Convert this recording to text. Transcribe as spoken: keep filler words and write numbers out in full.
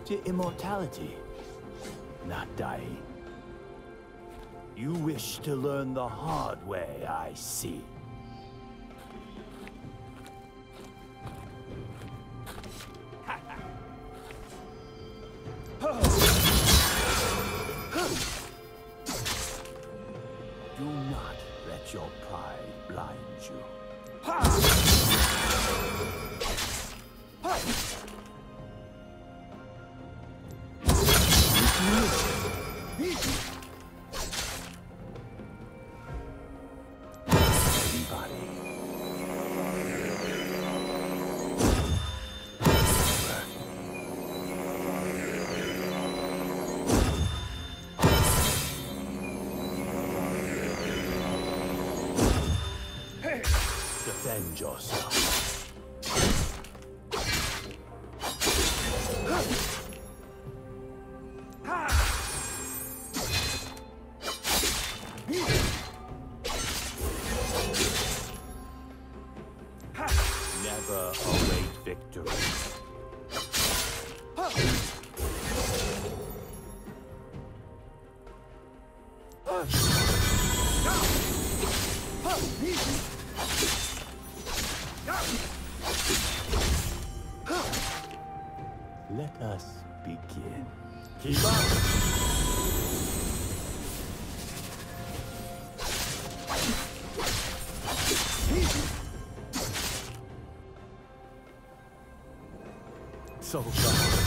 to immortality, not dying. You wish to learn the hard way, I see. Do not let your pride blind you. Defend yourself. Never await victory. Let us begin. Keep up! So fast.